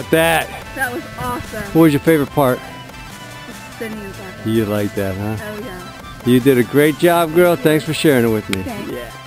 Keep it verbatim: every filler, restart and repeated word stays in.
about that? That was awesome. What was your favorite part? Spinning in the back. You like that, huh? Oh yeah. You did a great job, girl. Thanks for sharing it with me. Thanks. Yeah.